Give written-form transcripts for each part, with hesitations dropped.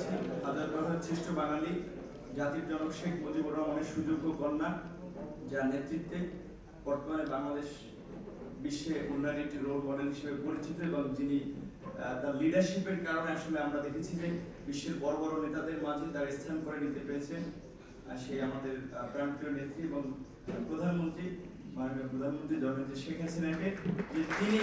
জানাচ্ছি হাজার বছর শ্রেষ্ঠ বাঙালি জাতির জনক শেখ মুজিবুর রহমানের সুযোগ্য কন্যা, যার নেতৃত্বে বর্তমানে বাংলাদেশ বিশ্বে উন্নয়নের একটি রোল মডেল হিসেবে পরিচিত এবং যিনি তার লিডারশিপের কারণে আসলে আমরা দেখেছি যে বিশ্বের বড় বড় নেতাদের মাঝে তার স্থান করে নিতে পেরেছেন। সে আমাদের প্রাণপ্রিয় নেত্রী এবং প্রধানমন্ত্রী, মাননীয় প্রধানমন্ত্রী জননেত্রী শেখ হাসিনাকে, যে তিনি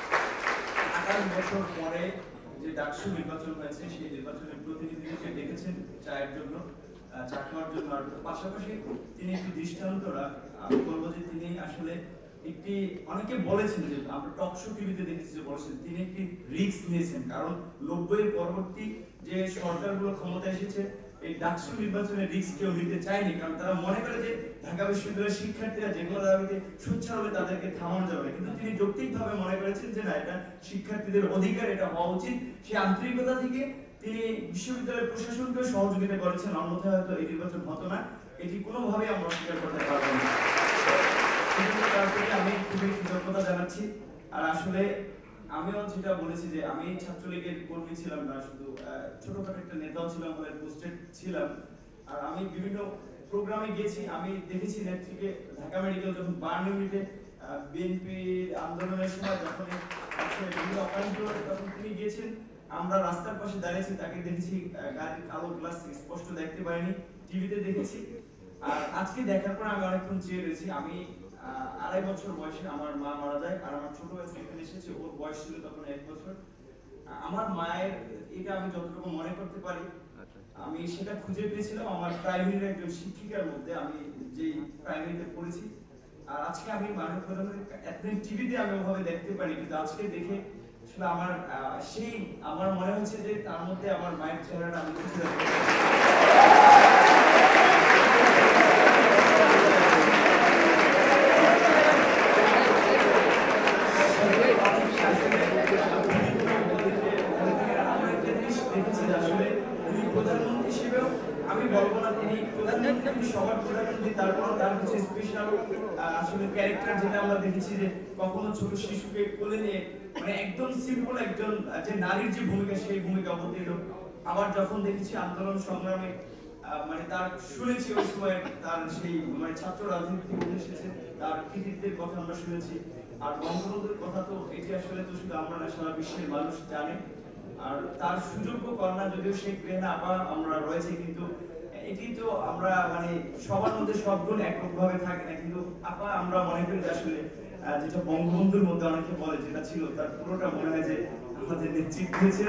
28 বছর পরে যে ডাকসু নির্বাচন হয়েছে সেই নির্বাচনের প্রতিনিধিকে ডেকেছেন চায়ের জন্য, চা খাওয়ার জন্য। আর পাশাপাশি তিনি একটি দৃষ্টান্ত, আমি বলবো যে তিনি আসলে একটি, অনেকে বলেছেন যে আমরা টকশো টিভিতে দেখেছি যে বলেছেন তিনি একটি রিস্ক নিয়েছেন, কারণ 90-এর পরবর্তী যে সরকারগুলো ক্ষমতা এসেছে এই ডাকসু নির্বাচনের রিস্ক কেউ নিতে চায়নি, কারণ তারা মনে করে যে ঢাকা বিশ্ববিদ্যালয়ের শিক্ষার্থীরা যেগুলো দাবিতে সোচ্চার হবে তাদেরকে থামানো যাবে। কিন্তু তিনি যৌক্তিকভাবে মনে করেছেন যে না, এটা শিক্ষার্থীদের অধিকার, এটা হওয়া উচিত। সেই আন্তরিকতা থেকে তিনি বিশ্ববিদ্যালয়ের প্রশাসনকে সহযোগিতা করেছেন, অন্যথায় হয়তো এই নির্বাচন হতো না। এটি কোনোভাবেই আমরা অস্বীকার করতে পারবো না। তার প্রতি আমি খুবই কৃতজ্ঞতা জানাচ্ছি। আর আসলে আমিও যেটা বলেছি যে আমি ছাত্রলীগের কর্মী ছিলাম না, শুধু ছোটখাটো একটা নেতাও ছিলাম, পোস্টেড ছিলাম। আর আমি বিভিন্ন প্রোগ্রামে গিয়েছি, আমি দেখেছি নেত্রীকে ঢাকা মেডিকেল যখন বার্ন ইউনিটে বিএনপি আন্দোলনের সময় যখন বিভিন্ন অকান্ত তখন তিনি গিয়েছেন, আমরা রাস্তার পাশে দাঁড়িয়েছি, তাকে দেখেছি গাড়ির কালো গ্লাস স্পষ্ট দেখতে পাইনি, টিভিতে দেখেছি। আর আজকে দেখার পর আমি অনেকক্ষণ চেয়ে রয়েছি। আমি 2.5 বছর বয়সে আমার মা মারা যায়, আর আমার ছোট ভাই এখানে এসেছে, ওর বয়স ছিল তখন 1 বছর। আমার মায়ের এটা আমি যতটুকু মনে করতে পারি, আমি সেটা খুঁজে পেয়েছিলাম আমার প্রাইমারির একজন শিক্ষিকার মধ্যে, আমি যেই প্রাইমারিতে পড়েছি। আর আজকে আমি মাননীয় প্রধানমন্ত্রী একদিন টিভিতে আমি ওভাবে দেখতে পারি, কিন্তু আজকে দেখে আসলে আমার আমার মনে হচ্ছে যে তার মধ্যে আমার মায়ের চেহারাটা আমি খুঁজে দেখতে প্রধানমন্ত্রী হিসেবেও আমি বলবো না তিনি প্রধানমন্ত্রী, সবার প্রধানমন্ত্রী, তারপর তার কিছু স্পেশাল আসলে ক্যারেক্টার যেটা আমরা দেখেছি যে কখনো ছোট শিশুকে কোলে নিয়ে মানে একদম সিম্পল একজন যে নারীর যে ভূমিকা সেই ভূমিকা অবতীর্ণ। আবার যখন দেখেছি আন্দোলন সংগ্রামে মানে তার শুনেছি ওই সময় তার সেই মানে ছাত্র রাজনীতি উঠে এসেছে, তার কৃতিত্বের কথা আমরা শুনেছি। আর বঙ্গবন্ধুর কথা তো এটি আসলে তো শুধু আমরা না, সারা বিশ্বের মানুষ জানে। আর তার সুযোগ্য কন্যা যদিও শেখ রেহানা আপা আমরা রয়েছে, কিন্তু এটি তো আমরা মানে সবার মধ্যে সব গুণ এককভাবে থাকে না, কিন্তু আপা আমরা মনে করি যে আসলে যেটা বঙ্গবন্ধুর মধ্যে অনেকে বলে যেটা ছিল তার পুরোটা মনে হয় যে আমাদের নেতৃত্ব হয়েছে,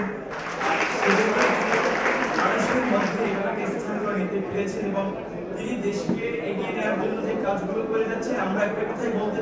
মানুষের মধ্যে এটাকে স্থান করে নিতে পেরেছেন এবং তিনি দেশকে এগিয়ে নেওয়ার জন্য যে কাজগুলো করে যাচ্ছেন। আমরা একটা কথাই বলতে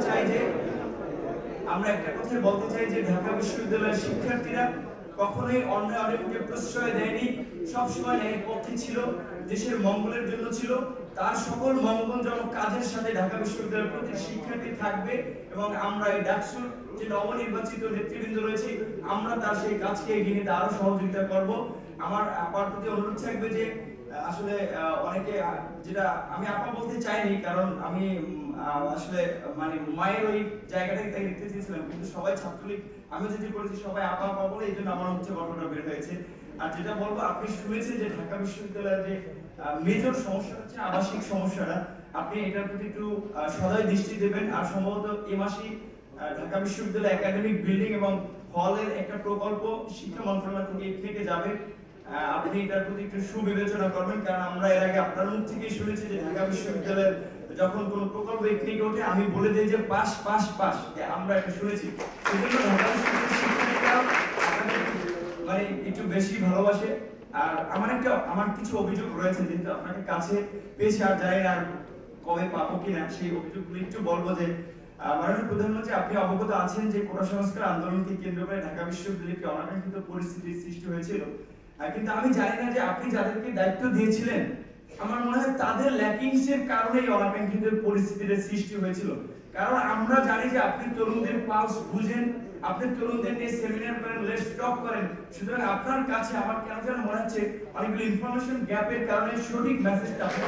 চাই যে ঢাকা বিশ্ববিদ্যালয়ের শিক্ষার্থীরা কখনোই অন্যায় অনেককে প্রশ্রয় দেয়নি, সবসময় ন্যায়ের পক্ষে ছিল, দেশের মঙ্গলের জন্য ছিল। তার সকল মঙ্গলজনক কাজের সাথে ঢাকা বিশ্ববিদ্যালয়ের প্রতি শিক্ষার্থী থাকবে এবং আমরা এই ডাকসুর যে নবনির্বাচিত নেতৃবৃন্দ রয়েছে আমরা তার সেই কাজকে এগিয়ে নিতে আরো সহযোগিতা করব। আমার আপার প্রতি অনুরোধ থাকবে যে আসলে অনেকে, যেটা আমি আপা বলতে চাইনি কারণ আমি আসলে মানে মায়ের ওই জায়গাটাকে তাই দেখতে চেয়েছিলাম, কিন্তু সবাই ছাত্রলীগ আমি যেটি করেছি সবাই আপা আপা বলে, এই জন্য আমার হচ্ছে ঘটনা বের হয়েছে। আর যেটা বলবো, আপনি শুনেছেন যে ঢাকা বিশ্ববিদ্যালয়ের যে মেজর সমস্যা হচ্ছে আবাসিক সমস্যাটা, আপনি এটার প্রতি একটু সদয় দৃষ্টি দেবেন। আর সম্ভবত এই মাসেই ঢাকা বিশ্ববিদ্যালয় একাডেমিক বিল্ডিং এবং হলের একটা প্রকল্প শিক্ষা মন্ত্রণালয় থেকে থেকে যাবে, আপনি এটার প্রতি একটু সুবিবেচনা করবেন। কারণ আমরা এর আগে আপনার মুখ থেকেই শুনেছি যে ঢাকা বিশ্ববিদ্যালয়ের যখন কোনো প্রকল্প এখানে ওঠে আমি বলে দিই যে পাস পাস পাস, আমরা এটা শুনেছি। সেজন্য ঢাকা বিশ্ববিদ্যালয়ের শিক্ষার্থীরা মানে একটু বেশি ভালোবাসে। আর আমার কিছু অভিযোগ রয়েছে যেহেতু আপনাকে কাছে পেয়েছি, আর জানি না কবে পাবো কিনা, সেই অভিযোগগুলো একটু বলবো যে মাননীয় প্রধানমন্ত্রী আপনি অবগত আছেন যে কোটা সংস্কার আন্দোলনকে কেন্দ্র করে ঢাকা বিশ্ববিদ্যালয়ে একটি অনাকাঙ্ক্ষিত পরিস্থিতির সৃষ্টি হয়েছিল, কিন্তু আমি জানি না যে আপনি যাদেরকে দায়িত্ব দিয়েছিলেন আমার মনে হয় তাদের ল্যাকিংস এর কারণে এই অনাকাঙ্ক্ষিত পরিস্থিতির সৃষ্টি হয়েছিল। কারণ আমরা জানি যে আপনি তরুণদের পালস বুঝেন, আপনি তরুণদের নিয়ে সেমিনার করেন, লেটস টক করেন, সুতরাং আপনার কাছে আমার কেন যেন মনে হচ্ছে অনেকগুলো ইনফরমেশন গ্যাপের কারণে সঠিক মেসেজটা আপনাকে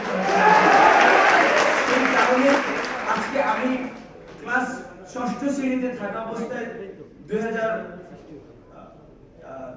সেই কারণে আজকে আমি ক্লাস 6ষ্ঠ শ্রেণীতে থাকা অবস্থায়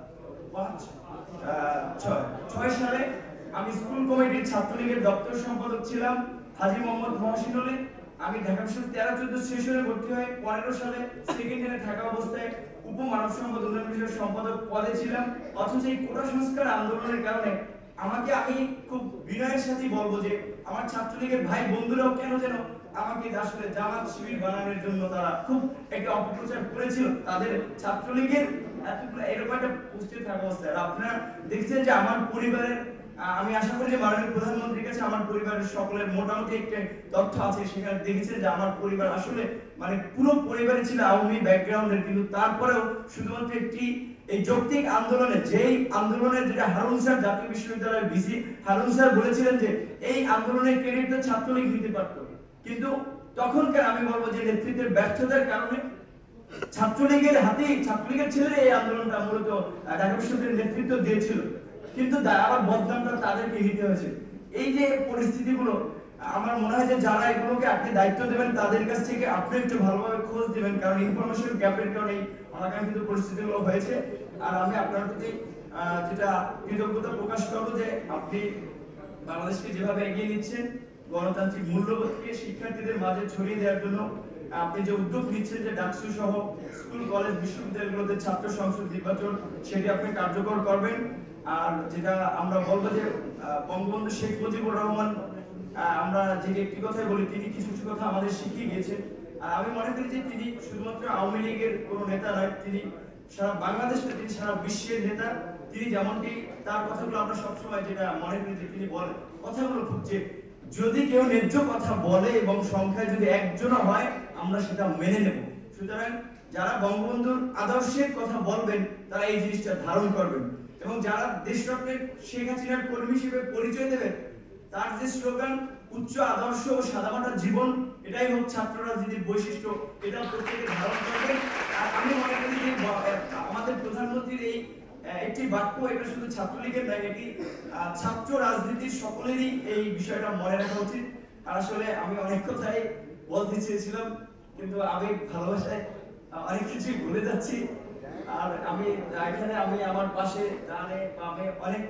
ছয় সালে আমি স্কুল কমিটির ছাত্রলীগের দপ্তর সম্পাদক ছিলাম হাজী মোহাম্মদ মহসিনুল। আমি ঢাকা বিশ্ববিদ্যালয় 13-14 সেশনে ভর্তি হয়ে 15 সালে সেকেন্ড ইয়ারে থাকা অবস্থায় উপ মানব সম্পদ উন্নয়ন বিষয়ক সম্পাদক পদে ছিলাম। অথচ এই কোটা সংস্কার আন্দোলনের কারণে আমি খুব বিনয়ের সাথে বলবো যে আমার ছাত্রলীগের ভাই বন্ধুরাও কেন যেন আমাকে আসলে জামাত শিবির বানানোর জন্য তারা খুব একটা অপপ্রচার করেছিল। তাদের ছাত্রলীগের এরকম একটা উপস্থিত থাকা অবস্থায় আপনারা দেখছেন যে আমার পরিবারের, আমি আশা করি যে মাননীয় প্রধানমন্ত্রীর কাছে আমার পরিবারের সকলের মোটামুটি একটা তথ্য আছে, সেখানে দেখেছেন যে আমার পরিবার আসলে মানে পুরো পরিবারে ছিল আওয়ামী ব্যাকগ্রাউন্ডের, কিন্তু তারপরেও শুধুমাত্র একটি এই যৌক্তিক আন্দোলনে, যেই আন্দোলনের যেটা হারুন স্যার জাতীয় বিশ্ববিদ্যালয়ের ভিসি হারুন স্যার বলেছিলেন যে এই আন্দোলনের ক্রেডিট ছাত্রলীগ নিতে পারত, কিন্তু তখনকার আমি বলবো যে নেতৃত্বের ব্যর্থতার কারণে ছাত্রলীগের ছেলেরা এই আন্দোলনটা মূলত ঢাকা বিশ্ববিদ্যালয়ের নেতৃত্ব দিয়েছিল, কিন্তু আবার বদনামটা তাদেরকে নিতে হয়েছে। এই যে পরিস্থিতিগুলো, আমার মনে হয় যে যারা এগুলোকে আপনি দায়িত্ব দেবেন তাদের কাছ থেকে আপনি একটু ভালোভাবে খোঁজ দিবেন, কারণ ইনফরমেশন গ্যাপের কারণে অনাকাঙ্ক্ষিত পরিস্থিতিগুলো হয়েছে। আর আমি আপনার প্রতি যেটা কৃতজ্ঞতা প্রকাশ করবো যে আপনি বাংলাদেশকে যেভাবে এগিয়ে নিচ্ছেন, গণতান্ত্রিক মূল্যবোধকে শিক্ষার্থীদের মাঝে ছড়িয়ে দেওয়ার জন্য আপনি যে উদ্যোগ নিচ্ছেন যে ডাকসু সহ স্কুল কলেজ বিশ্ববিদ্যালয়গুলোতে ছাত্র সংসদ নির্বাচন, সেটি আপনি কার্যকর করবেন। আর যেটা আমরা বলবো যে বঙ্গবন্ধু শেখ মুজিবুর রহমান, আমরা যে একটি কথাই বলি, তিনি কিছু কিছু কথা আমাদের শিখিয়ে গিয়েছেন। আর আমি মনে করি যে তিনি শুধুমাত্র আওয়ামী লীগের কোনো নেতা নয়, তিনি সারা বাংলাদেশের, তিনি সারা বিশ্বের নেতা। তিনি যেমনটি তার কথাগুলো আমরা সবসময় যেটা মনে করি যে তিনি বলেন কথাগুলো খুব, যে যদি কেউ ন্যায্য কথা বলে এবং সংখ্যায় যদি একজনও হয় আমরা সেটা মেনে নেব। সুতরাং যারা বঙ্গবন্ধুর আদর্শের কথা বলবেন তারা এই জিনিসটা ধারণ করবেন, এবং যারা দেশরত্নের শেখ হাসিনার কর্মী হিসেবে পরিচয় দেবেন, তার যে স্লোগান উচ্চ আদর্শ ও সাদামাটা জীবন, এটাই হোক ছাত্র রাজনীতির বৈশিষ্ট্য, এটা প্রত্যেকে ধারণ করবেন। আর আমি মনে করি যে আমাদের প্রধানমন্ত্রীর এই একটি বাক্য, এটা শুধু ছাত্রলীগের নয়, এটি ছাত্র রাজনীতির সকলেরই এই বিষয়টা মনে রাখা উচিত। আর আসলে আমি অনেক কথাই বলতে চেয়েছিলাম, কিন্তু আমি ভালোবাসায় অনেক কিছুই ভুলে যাচ্ছি। আর আমি এখানে আমার পাশে ডানে বামে অনেক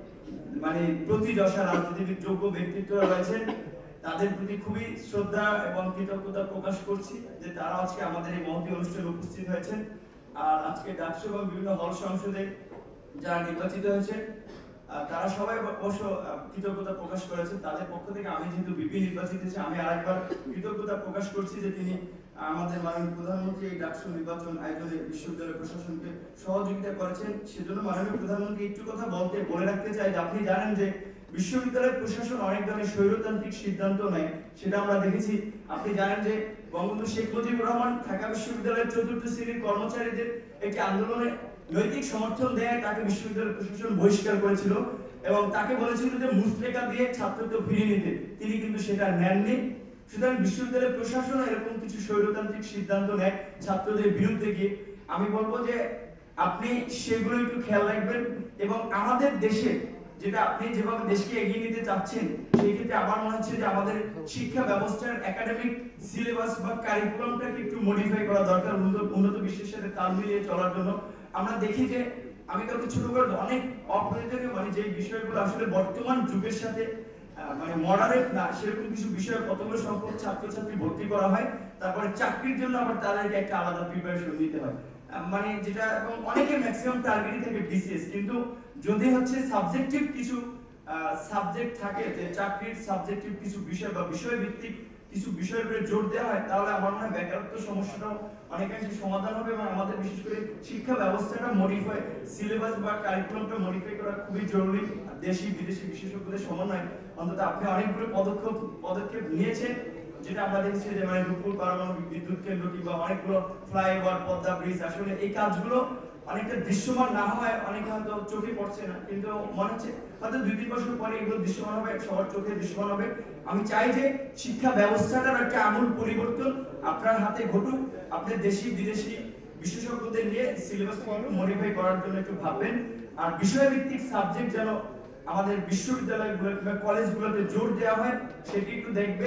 মানে প্রতিযশা রাজনীতিবিদ যোগ্য ব্যক্তিত্বরা রয়েছেন, তাদের প্রতি খুবই শ্রদ্ধা এবং কৃতজ্ঞতা প্রকাশ করছি যে তারা আজকে আমাদের এই মহতী অনুষ্ঠানে উপস্থিত হয়েছেন। আর আজকে ডাকসু এবং বিভিন্ন হল সংসদে যারা নির্বাচিত হয়েছে তারা সবাই অবশ্য কৃতজ্ঞতা প্রকাশ করেছেন। তাদের পক্ষ থেকে আমি যেহেতু বিপি নির্বাচিত হয়েছে, আমি আরেকবার কৃতজ্ঞতা প্রকাশ করছি যে তিনি আমাদের মাননীয় প্রধানমন্ত্রী এই ডাকসু নির্বাচন আয়োজনে বিশ্ববিদ্যালয় প্রশাসনকে সহযোগিতা করেছেন। সেজন্য মাননীয় প্রধানমন্ত্রী একটু কথা বলে রাখতে চাই যে আপনি জানেন যে বিশ্ববিদ্যালয় প্রশাসন অনেক ধরনের স্বৈরতান্ত্রিক সিদ্ধান্ত নেয়, সেটা আমরা দেখেছি। আপনি জানেন যে বঙ্গবন্ধু শেখ মুজিবুর রহমান ঢাকা বিশ্ববিদ্যালয়ের ৪র্থ শ্রেণীর কর্মচারীদের একটি আন্দোলনে নৈতিক সমর্থন দেয় তাকে বিশ্ববিদ্যালয় প্রশাসন বহিষ্কার করেছিল এবং তাকে বলেছিল যে মুচলেকা দিয়ে ছাত্রত্ব ফিরিয়ে নিতে, তিনি কিন্তু সেটা নেননি। সুতরাং বিশ্ববিদ্যালয় প্রশাসন এরকম কিছু স্বৈরতান্ত্রিক সিদ্ধান্ত নেয় ছাত্রদের বিরুদ্ধে গিয়ে। আমি বলবো যে আপনি সেগুলো একটু খেয়াল রাখবেন, এবং আমাদের দেশে যেটা আপনি যেভাবে দেশকে এগিয়ে নিতে চাচ্ছেন, সেই ক্ষেত্রে আমার মনে হচ্ছে যে আমাদের শিক্ষা ব্যবস্থার একাডেমিক সিলেবাস বা কারিকুলামটাকে একটু মডিফাই করা দরকার উন্নত বিশ্বের সাথে তাল মিলিয়ে চলার জন্য। আমরা দেখি যে আমি কাউকে ছোট করে অনেক অপ্রয়োজনীয় মানে যে বিষয়গুলো আসলে বর্তমান যুগের সাথে মানে মডারেট না, সেরকম কিছু বিষয় কতগুলো সংখ্যক ছাত্রছাত্রী ভর্তি করা হয়, তারপরে চাকরির জন্য আবার তাদেরকে একটা আলাদা প্রিপারেশন নিতে হয়, মানে যেটা, এবং অনেকের ম্যাক্সিমাম টার্গেটই থাকে বিসিএস। কিন্তু যদি হচ্ছে সাবজেক্টিভ কিছু সাবজেক্ট থাকে, যে চাকরির সাবজেক্টিভ কিছু বিষয় বা বিষয় ভিত্তিক কিছু বিষয়ের উপরে জোর দেওয়া হয়, তাহলে আমার মনে হয় বেকারত্ব সমস্যাটাও অনেকাংশে সমাধান হবে। এবং আমাদের বিশেষ করে শিক্ষা ব্যবস্থাটা মডিফাই, সিলেবাস বা কারিকুলামটা মডিফাই করা খুবই জরুরি। দেশি বিদেশি বিশেষজ্ঞদের সমন্বয় অন্তত আপনি অনেকগুলো পদক্ষেপ নিয়েছেন, যেটা আমরা দেখছি যে মানে রূপপুর পারমাণবিক বিদ্যুৎ কেন্দ্র কিংবা অনেকগুলো ফ্লাইওভার, পদ্মা ব্রিজ, আসলে এই কাজগুলো অনেকটা দৃশ্যমান না হয়, অনেকে হয়তো চোখে পড়ছে না, কিন্তু মনে হচ্ছে হয়তো 2-3 বছর পরে এগুলো দৃশ্যমান হবে, সবার চোখে দৃশ্যমান হবে। আমি চাই যে শিক্ষা ব্যবস্থাটার একটা আমূল পরিবর্তন আপনার হাতে ঘটুক, আপনি দেশি বিদেশি বিশেষজ্ঞদের নিয়ে সিলেবাসকে মডিফাই করার জন্য একটু ভাববেন। আর বিষয়ভিত্তিক সাবজেক্ট যেন আমাদের বিশ্ববিদ্যালয়গুলো কিংবা কলেজগুলোতে জোর দেওয়া হয়, সেটি একটু দেখবেন।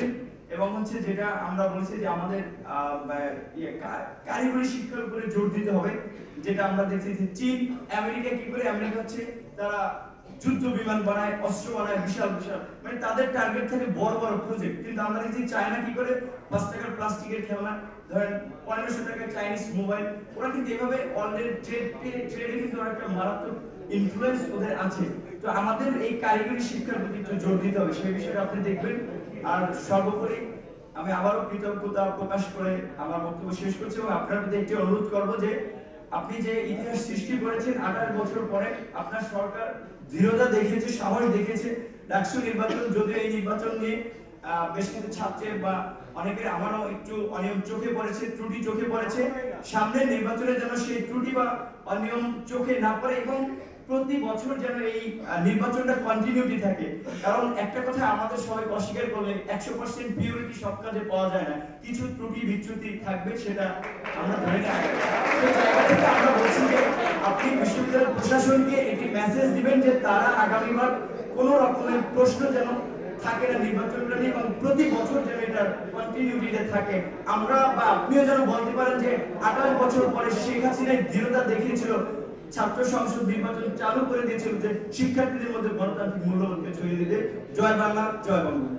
এবং হচ্ছে যেটা আমরা বলেছি যে আমাদের কারিগরি শিক্ষার উপরে জোর দিতে হবে, যেটা আমরা দেখছি যে চীন আমেরিকা কি করে, আমেরিকা হচ্ছে তারা যুদ্ধ বিমান বানায়, অস্ত্র বানায়, বিশাল বিশাল, মানে তাদের টার্গেট থাকে বড় বড় প্রজেক্ট। কিন্তু আমরা দেখছি চায়না কি করে 5 টাকার প্লাস্টিকের খেলনা, ধরেন 1500 টাকার চাইনিজ মোবাইল, ওরা কিন্তু এভাবে অলরেডি ট্রেডে কিন্তু একটা মারাত্মক ইনফ্লুয়েন্স ওদের আছে। তো আমাদের এই কারিগরি শিক্ষার প্রতি একটু জোর দিতে হবে, সেই বিষয়টা আপনি দেখবেন। আর সর্বোপরি আমি আবারও কৃতজ্ঞতা প্রকাশ করে আমার বক্তব্য শেষ করছি এবং আপনার প্রতি একটি অনুরোধ করব যে আপনি যে ইতিহাস সৃষ্টি করেছেন 28 বছর পরে, আপনার সরকার দৃঢ়তা দেখিয়েছে, সাহস দেখিয়েছে। ডাকসু নির্বাচন, যদিও এই নির্বাচন নিয়ে বেশ কিছু ছাত্রের বা অনেকের, আমারও একটু অনিয়ম চোখে পড়েছে, ত্রুটি চোখে পড়েছে, সামনের নির্বাচনে যেন সেই ত্রুটি বা অনিয়ম চোখে না পড়ে এবং প্রতি বছর যেন এই নির্বাচনটা কন্টিনিউটি থাকে। কারণ একটা কথা আমাদের সবাই অস্বীকার করলে 100% পিউরিটি সব কাজে পাওয়া যায় না, কিছু ত্রুটি বিচ্যুতি থাকবে, সেটা আমরা ধরে নিই। সেই জায়গা থেকে আমরা বলছি যে আপনি বিশ্ববিদ্যালয় প্রশাসনকে একটি মেসেজ দিবেন যে তারা আগামীবার কোনো রকমের প্রশ্ন যেন থাকে না নির্বাচনটা নিয়ে, এবং প্রতি বছর যেন এটা কন্টিনিউটিতে থাকে। আমরা বা আপনিও যেন বলতে পারেন যে 28 বছর পরে শেখ হাসিনার দৃঢ়তা দেখিয়েছিল, ছাত্র সংসদ নির্বাচন চালু করে দিয়েছিল, যে শিক্ষার্থীদের মধ্যে গণতান্ত্রিক মূল্যবোধকে ছড়িয়ে দিতে। জয় বাংলা, জয় বঙ্গ।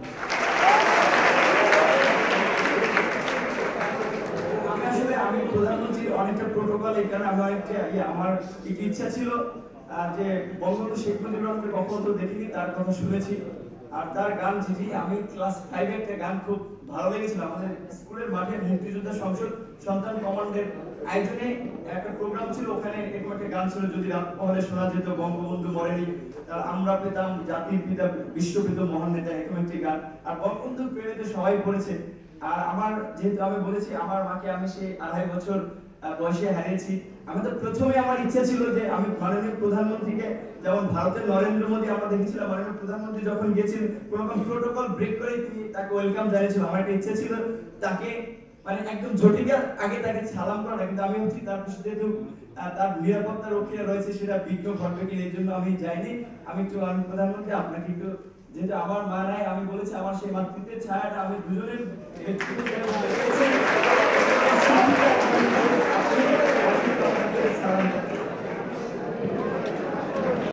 আমি প্রধানমন্ত্রীর অনেকটা প্রোটোকল, এই কারণে আমার আমার একটি ইচ্ছা ছিল যে বঙ্গবন্ধু শেখ মুজিবুর রহমানকে কখনো তো দেখিনি, তার কথা শুনেছি। আর তার গান ঝিঝি, আমি ক্লাস 5 একটা গান খুব ভালো লেগেছিল, আমাদের স্কুলের মাঠে মুক্তিযোদ্ধা সংসদ সন্তান কমান্ডের আয়োজনে একটা প্রোগ্রাম ছিল, ওখানে এরকম একটা গান ছিল, যদি রাত পহলে শোনা যেত বঙ্গবন্ধু মরেনি, আমরা পেতাম জাতির পিতা বিশ্বপিত মহান নেতা, এরকম একটি গান। আর বঙ্গবন্ধু প্রেমে সবাই পড়েছে। আর আমার যেহেতু আমি বলেছি আমার মাকে আমি সেই 2.5 বছর বয়সে হারিয়েছি, আমি তো প্রথমে আমার ইচ্ছা ছিল যে আমি মাননীয় প্রধানমন্ত্রীকে, যেমন ভারতের নরেন্দ্র মোদী আমরা দেখেছিলাম মাননীয় প্রধানমন্ত্রী যখন গিয়েছিলেন কোনো রকম প্রোটোকল ব্রেক করে তিনি তাকে ওয়েলকাম জানিয়েছিল, আমার একটা ইচ্ছা ছিল তাকে মানে একদম ঝটিকার আগে তাকে সালাম করা, কিন্তু আমি হচ্ছি তার পিছনে যেহেতু তার নিরাপত্তা রক্ষীরা রয়েছে সেটা বিঘ্ন ঘটবে কিনা এই জন্য আমি যাইনি। আমি প্রধানমন্ত্রী আপনাকে একটু, যেহেতু আমার মা নাই, আমি বলেছি আমার সেই মাতৃত্বের ছায়াটা আমি দুজনের